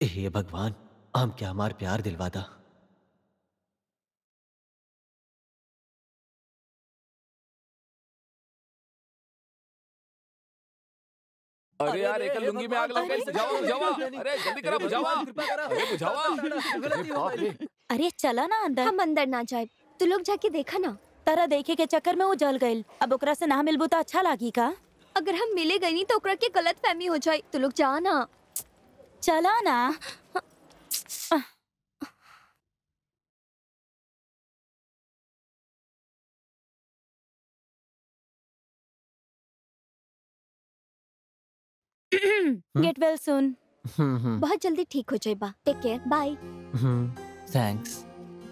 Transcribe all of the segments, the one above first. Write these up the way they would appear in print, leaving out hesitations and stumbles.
हे भगवान, हम क्या हमार प्यार दिलवादा। अरे यार एक लुंगी में आग लग गई। बुझावा बुझावा, अरे जल्दी करा बुझावा, अरे बुझावा। अरे चला ना अंदर। हम अंदर ना जाए, तू लोग जाके देखा ना। तारा देखे के चक्कर में वो जल गईल। अब ओकरा से ना मिलबू तो अच्छा लागी का? अगर हम मिले गई नहीं तो ओकरा के गलत फहमी हो जाए। तू लोग जा ना। चला ना। Get well soon. बहुत जल्दी ठीक हो जाए बा। Take care, bye. थैंक्स।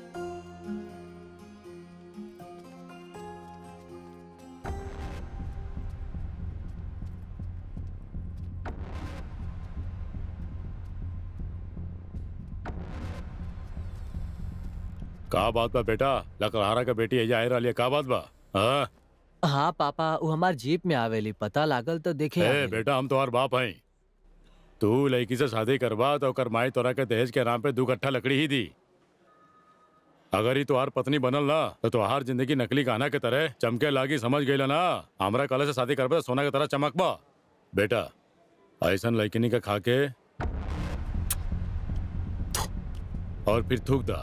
का बात बा बेटा? लकड़हारा का बेटी एजा आए रही, का बात बा? हाँ हाँ पापा, वो हमार जीप में आवेली, पता लागल तो देखे ए आवेली। बेटा, हम तुम्हार बाप हैं। तू लड़की से शादी करवा तो ओकर माई तोरा के दहेज के नाम पे 2 कट्ठा लकड़ी ही दी। अगर ही तुहार पत्नी बनल ना तो तुहार जिंदगी नकली गाना के तरह चमके लागी, समझ गई ना? हमरा कल से शादी करबे तो सोना के तरह चमकबा। बेटा ऐसा लड़किनी के खा के और फिर थूक दा।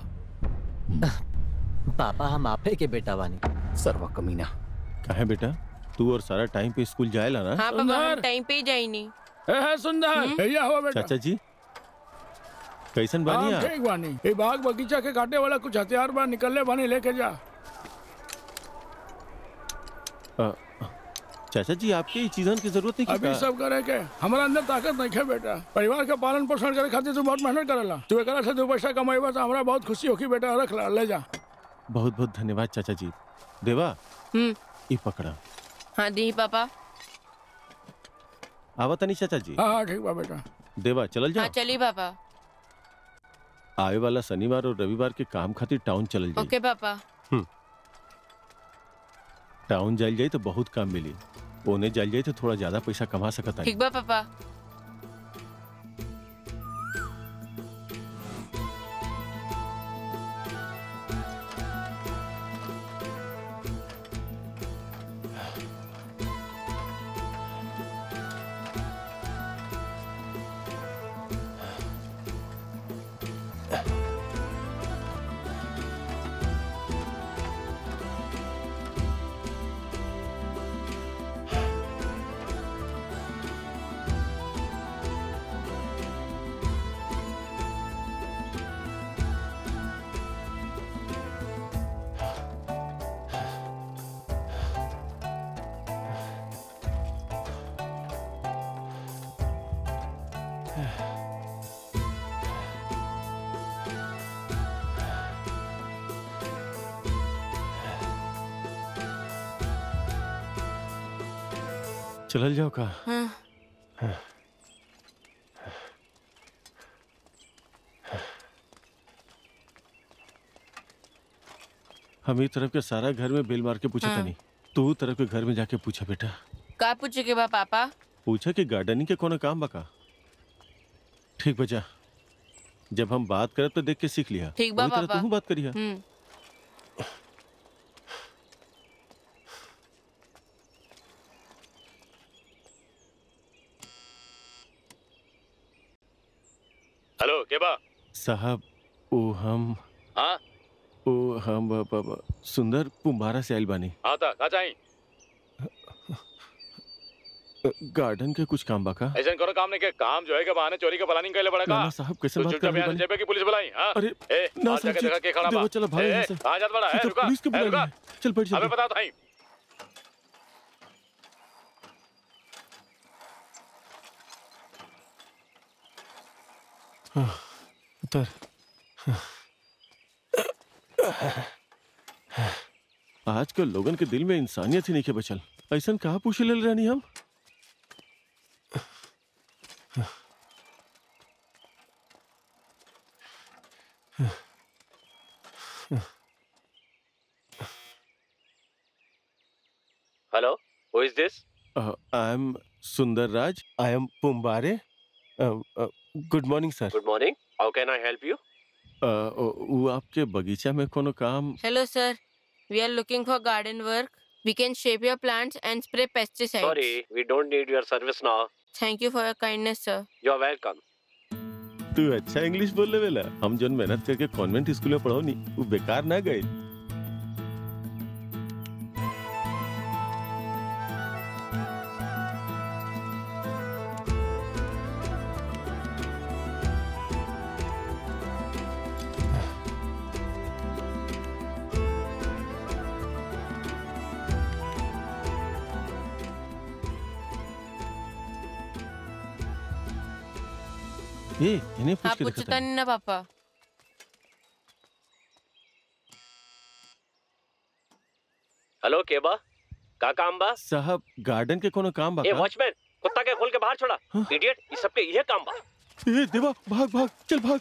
पापा हम आपे के बेटा बानी। सर्वा कमीना। कहे बेटा, तू और सारा टाइम पे स्कूल जाएला ना? हाँ पापा, हम टाइम पे ही जाई नहीं। सुंदर भैया हुआ बेटा। चाचा जी कैसन बानी आप? ठीक बानी। ये बाग बगीचा के काटे वाला कुछ हथियार बार निकलने बानी, लेके जा। चाचा जी आपके ये चीजन की जरूरत नहीं। अभी सब करे के हमारा अंदर ताकत नहीं है बेटा। परिवार का पालन पोषण करे खातिर तू बहुत मेहनत करेला। तू एकरा से 2 पैसा कमाईबा तो हमरा बहुत खुशी होगी बेटा। रख ला, ले जा। बहुत बहुत धन्यवाद चाचा जी। देवा ये पकड़ा। हाँ दी पापा। आवा तनी चाचा जी। हाँ ठीक बा बेटा। देवा चलल जाओ। हाँ चली पापा। आए वाला शनिवार और रविवार के काम खातिर टाउन चलल जाई। ओके पापा। टाउन जाइल जाई तो बहुत काम मिली। ओने जाइल जाई तो थोड़ा ज्यादा पैसा कमा सकता है। ठीक बा पापा। चलल जाओ का। हाँ। हम ई तरफ के सारा घर में बेल मार के पूछा था नहीं। तू तरफ के घर में जाके पूछा बेटा। का पूछे के बा पापा? पूछा कि गार्डनिंग के कोनो काम बका। ठीक बचा, जब हम बात करब तो देख के सीख लिया। ठीक बा पापा। तू बात करिया। हेलो के बा? साहब ओ हम हाँ सुंदर पुम्बारा से आइल बानी। हाँ था का चाहिए? गार्डन के कुछ काम बाका। ऐसा करो काम नहीं के काम जो है के बहाने चोरी का प्लानिंग कर ले बड़ा का। ना साहब कैसे बात कर रहे हैं? जेबे की पुलिस बुलाई। हां अरे ए ना आज जाके जगह के खड़ा बा। चलो भाई यहाँ से। कहां जात बड़ा है? रुका पुलिस के बुला। चल बैठ जा। हमें बता भाई। उतर। आजकल लोगन के दिल में इंसानियत ही नहीं के बचल। ऐसा कहाँ पूछे ले रहनी हम? हेलो, हु is this? I am Sundar Raj. I am पुम्बारे। Good morning sir. Good morning, how can I help you? वो आपके बगीचा में कोनो काम? Hello sir, we are looking for garden work. We can shape your plants and spray pesticides. Sorry, we don't need your service now. Thank you for your kindness sir. You are welcome. तू अच्छा English बोलने वाला। हम जो मेहनत करके convent school में पढ़ो नहीं, वो बेकार ना गए। इन्हें पूछ आप के पूछता देखता नहीं ना पापा. हेलो केबा, का काम बा? साहब गार्डन के कोनो काम बा ए का? वॉचमैन, कुत्ता के खोल के बाहर छोड़ा. इडियट, ये सबके ये काम बा. ए देवा, भाग भाग, चल भाग।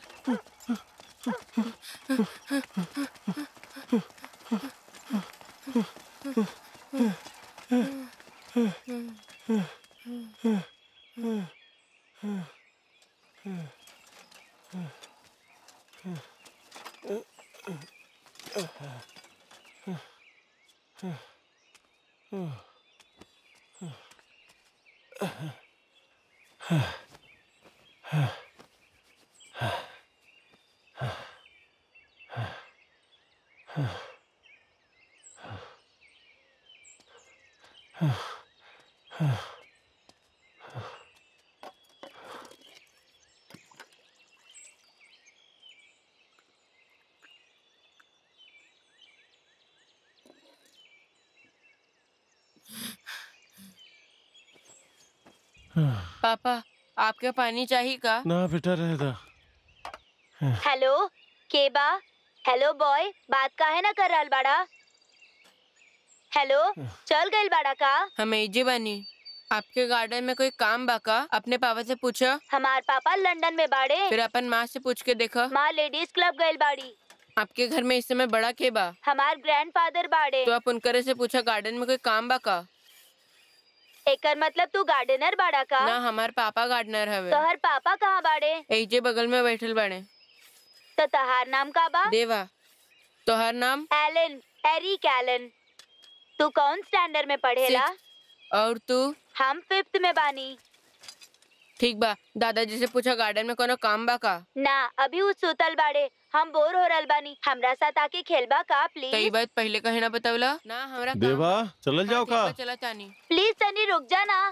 पापा, आपके पानी चाहिए का? ना बेटा रहता। हेलो केबा, हेलो बॉय, बात काहे ना कर रहल बाड़ा? हेलो, चल गइल बाड़ा का? हम एजे बनी. आपके गार्डन में कोई काम बा का? अपने पापा से पूछो. हमार पापा लंदन में बाड़े. फिर अपन माँ से पूछ के देखो. माँ लेडीज क्लब गइल बाड़ी. आपके घर में इस समय बड़ा के बा? हमार ग्रैंडफादर बाड़े. तो आप उनकरे से पूछो गार्डन में कोई काम बा का? एकर मतलब तू गार्डनर बाड़ा का? ना, हमार पापा गार्डनर हवे. तोहर पापा कहाँ बाड़े? एजे बगल में बैठल बाड़े. तो तहार नाम का बा? देवा. तोहर नाम? एलन, एरिक एलन. तू कौन स्टैंडर्ड में पढ़ेला? और तू? हम 5th में बानी. ठीक बा, दादाजी से पूछो गार्डन में कोनो काम बा का? ना, अभी वो सुतल बाड़े. हम बोर हो रहल बानी. हमरा साथ आके खेलबा का प्लीज? कई बात पहले कहे ना बतावला ना. हमरा काम देवा, चल जाओ का? चला तानी. प्लीज तनी रुक जा ना.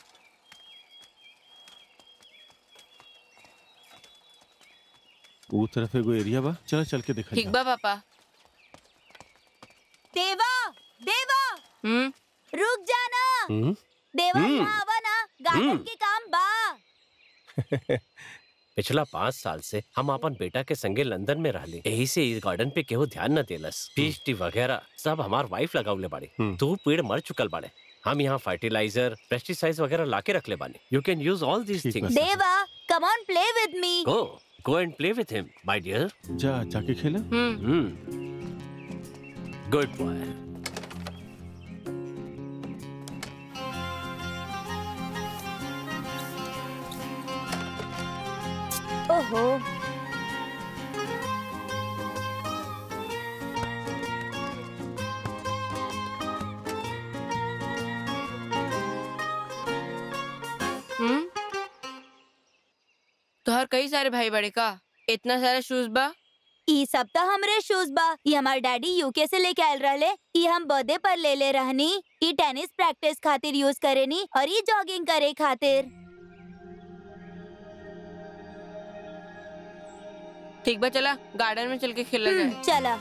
वो तरफ एगो एरिया बा, चल चल के देखा ठीक बा पापा. देवा, देवा, रुक जा ना. देवा, यहाँ आवा ना. गार्डन के काम बा. पिछला 5 साल से हम अपन बेटा के संगे लंदन में रहले. यही से इस गार्डन पे केहू ध्यान न देलस. पीएचडी वगैरह सब हमार वाइफ लगावले बाड़े. 2 पेड़ मर चुकल बाड़े. हम यहाँ फर्टिलाइजर, पेस्टिसाइड्स वगैरह लाके रखले बानी. You can use all these things. Deva, come on play with me. Go and play with him, my dear. जाके खेला. Good boy. ओहो. तोहर कई सारे भाई बड़े का? इतना सारा शूज बा? ई सब तो हमरे शूज बा. ये हमार डैडी यूके से लेके आयल रहले. ई हम बर्थडे पर ले ले रहनी. ई टेनिस प्रैक्टिस खातिर यूज करेनी और ई जॉगिंग करे खातिर. ठीक बा, चला गार्डन में चल के खेला जाए. चला.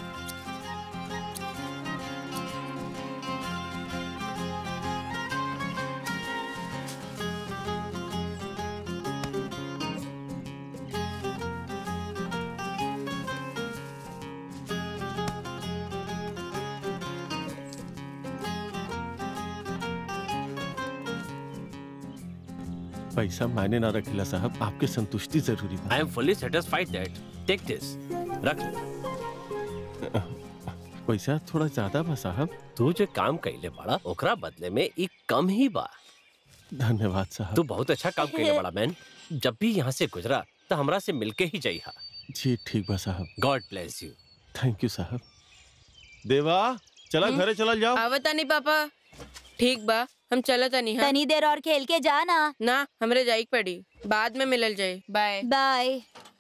पैसा मायने ना रखेला साहब, आपके संतुष्टि जरूरी बा. I am fully satisfied that. Take this. रख ले. पैसा थोड़ा ज्यादा बा साहब. तू जो काम कइले बड़ा ओकरा बदले में एक कम ही बा. धन्यवाद साहब. तू बहुत अच्छा काम कइले बड़ा मैन. जब भी यहाँ से गुजरा तो हमरा से मिलके ही जाइहा। जी ठीक बा साहब। God bless you. Thank you साहब। देवा चला घरे चला जाओ। आवता नहीं पापा। ठीक बा हम चलता नहीं। हाँ तनी देर और खेल के जाना। ना हमरे जाइक पड़ी, बाद में मिलल जाए। Bye bye.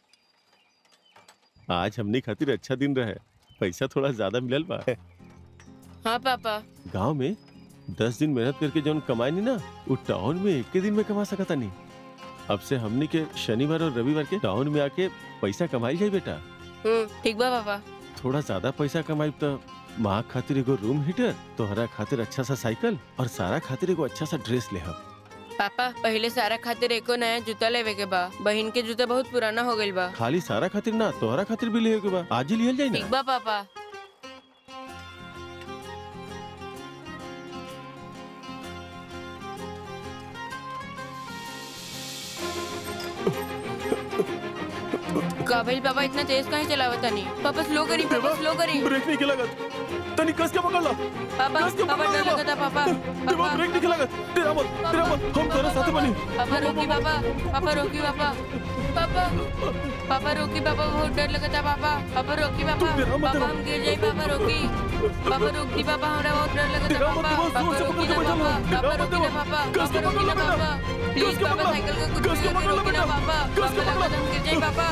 आज हमने खातिर अच्छा दिन रहे, पैसा थोड़ा ज्यादा मिलल बा। हाँ पापा। गांव में 10 दिन मेहनत करके जौन कमाई नहीं ना, वो टाउन में एक दिन में कमा सकता नहीं। अब से हमने के शनिवार और रविवार के टाउन में आके पैसा कमाई जाए बेटा। ठीक बा पापा। थोड़ा ज्यादा पैसा कमाई तो माँ खातिर एगो रूम हीटर, तोहरा खातिर अच्छा सा साइकिल और सारा खातिर एगो अच्छा सा ड्रेस ले हम। पापा पहले सारा खातिर एको नया जूता लेवे के बा। बहन के जूता बहुत पुराना हो गइल बा। खाली सारा खातिर ना, तोहरा खातिर भी ले के बा। आज ही लियल जाए ना। ठीक बा पापा। का भइल पापा, इतना तेज काहे चलावता नहीं? पापा स्लो करी, पापा स्लो करी। ब्रेक नहीं लगत, तनी कस के पकड़ ला। पापा पापा डर लगता पापा। पापा ब्रेक नहीं लगत। तेरा मत हम तोरा साथ बनी। पापा रोकी पापा, पापा रोकी पापा, पापा पापा रोकी पापा, बहुत डर लगता पापा। पापा रोकी पापा, पापा हम गिर जाए। पापा रोकी, पापा रोकी पापा, हमरा बहुत डर लगता पापा। पापा रोकी ना पापा, पापा रोकी ना पापा, पापा रोकी ना पापा, प्लीज पापा साइकिल को कुछ भी रोकी ना पापा। पापा लगता हम गिर जाए पापा।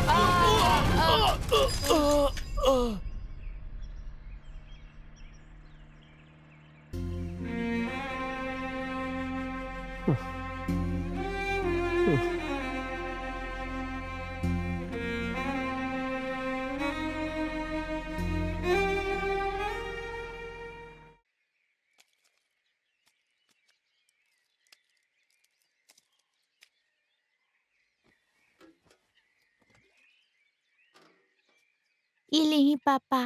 ये नहीं पापा।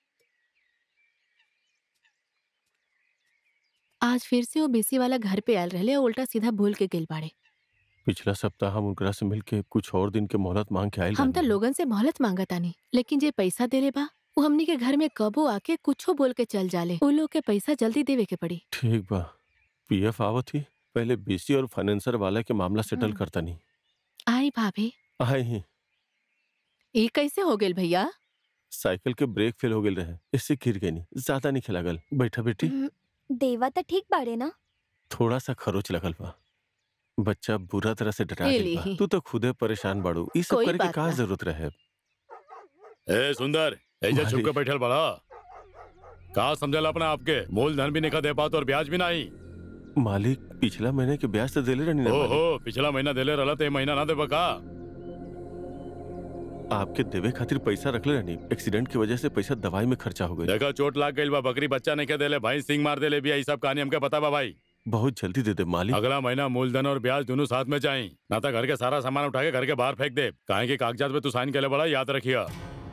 आज फिर से वो बेसी वाला घर पे आयल रहले और उल्टा सीधा भूल के गेल बाड़े। पिछला सप्ताह हम उनकरा से मिलके कुछ और दिन के मोहलत मांग के आयल। हम तो लोगन से मोहलत मांगतानी, लेकिन जे पैसा देले बा वो हमनी के घर में कबो आके कुछो बोल के चल जाले। उन लोग के पैसा जल्दी देवे के पड़ी। ठीक बा, पीएफ आवत ही पहले बीसी और फाइनेंसर वाला के मामला सेटल करता नहीं। आई भाभी। आई ही। ये कैसे हो गेल भैया? साइकिल के ब्रेक फेल हो गए रहे, इससे गिर गई। नहीं ज्यादा नहीं खिला गल। बैठा बेटी। देवा तो ठीक बाड़े ना? थोड़ा सा खरोच लगल बा। बच्चा बुरा तरह से डरा गइल बा। तू तो खुदे परेशान बाड़ू, ई सब करे के का जरूरत रहे? ए सुंदर, ऐसे चुप के बैठल बड़ा। का समझल अपना आपके? मूलधन भी नहीं दे पात और ब्याज भी नहीं। मालिक पिछला महीने के ब्याज तो देले रहनी ना। ओहो, पिछला महीना देले रहला ते महीना ना देबा का? आपके देवे खातिर पैसा रखले रहनी, एक्सीडेंट की वजह से पैसा दवाई में खर्चा हो गई। देखा चोट लाग गई बा, बकरी बच्चा नहीं के देले, भाई सिंग मार देले भी। यही सब कहानी हमके पता बा भाई। बहुत जल्दी दे दे मालिक। अगला महीना मूलधन और ब्याज दोनों साथ में चाहिए, ना तो घर के सारा सामान उठा के घर के बाहर फेंक दे। काहे के कागजात पे तू साइन के लिए बड़ा, याद रखिया।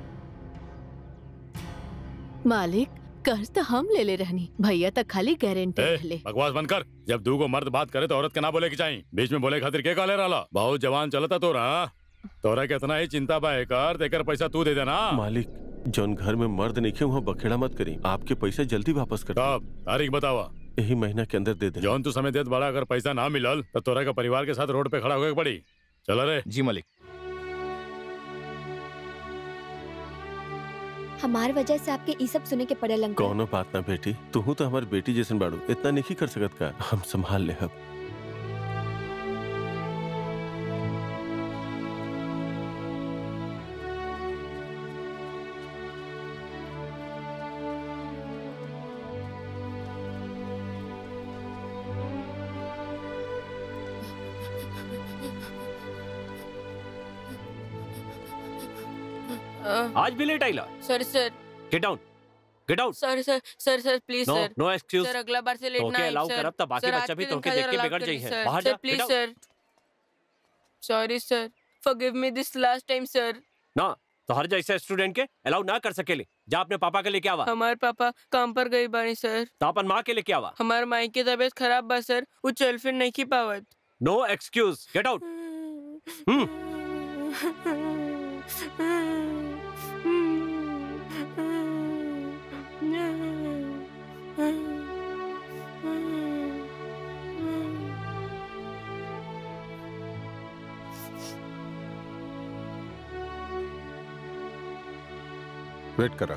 मालिक कर्ज तो हम ले ले रहनी, भैया तक खाली गारंटी रहले। बकवास बंद कर। जब दू को मर्द बात करे तो औरत के ना बोले की चाहिए। बीच में बोले खातिर के काले रहा? बहुत जवान चलता तोरा कितना ही चिंता बा कर, देकर पैसा तू दे देना। मालिक जौन घर में मर्द नहीं खे वहाँ बखेड़ा मत करी। आपके पैसे जल्दी वापस कर। तारीख बतावा। यही महीना के अंदर दे दे। जौन तू समय देत बड़ा, अगर पैसा ना मिलल तो तोरा का परिवार के साथ रोड पे खड़ा होके पड़ी। चला रे। जी मालिक। हमार वजह से आपके ई सब सुने के पड़े अंकल। कौनो बात ना बेटी, तू तो हमारी बेटी जैसन बाड़ू, इतना नहीं कर सकत का। हम संभाल ले। अब आज भी लेट आइला? Sir get down, get out. Sir please sir. No excuse. Sir अगला बार से लेट ना आइए अलाउ करब त बाकी बच्चा भी तोके देख के बिगड़ जाई है। बाहर जा please sir. Sorry sir, forgive me this last time sir. ना तो हर जैसे स्टूडेंट के अलाउ ना कर सकेले। जा अपने पापा के लेके आवा। हमारे पापा काम पर गई बानी सर। तो अपन माँ के लेके आवा। हमारे माई की तबीयत खराब बा सर, वो चल फिर नहीं की पावत। No excuse, get out. Wait करा।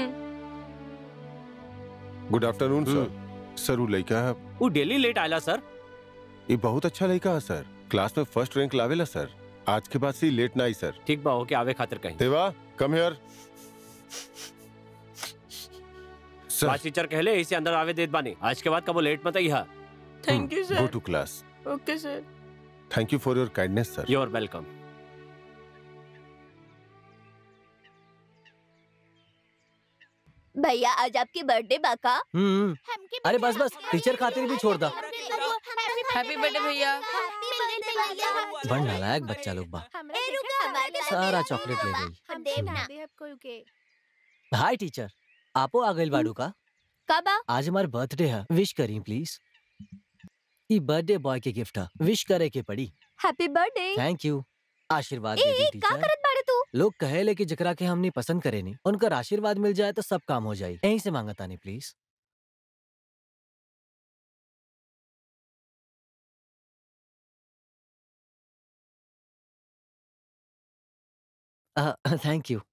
Good afternoon sir. सर वो लड़का है, वो डेली लेट आयला सर। ये बहुत अच्छा लड़का है सर, क्लास में फर्स्ट रैंक लावेला सर। आज के बाद से लेट ना आई सर। ठीक बा, होके आवे खातिर कहीं। देवा कम हियर। क्लास टीचर कहले इसे अंदर आवे देत बानी, आज के बाद कबो लेट मत आइहा। Thank you go sir. To class. Okay sir. Thank you for your kindness sir. You are welcome. भैया आज आपकी बर्थडे बाका। अरे बस बस, टीचर खातिर भी छोड़ दा। हैप्पी बर्थडे भैया। बड़ नालायक बच्चा लोग बा, सारा चॉकलेट ले गई। हाय टीचर, आपो आ गइल बाड़ू का? कब? आज हमार बर्थडे है, विश करी प्लीज। ई बर्थडे बॉय के गिफ्ट है, विश करे के पड़ी। Happy birthday. थैंक यू, आशीर्वाद दे दी का टीचर। करत बाड़े तू? लोग कहेले कि जकरा के हमनी पसंद करे नी उनका आशीर्वाद मिल जाए तो सब काम हो जाए। यहीं से मांगता नहीं प्लीज। Thank you.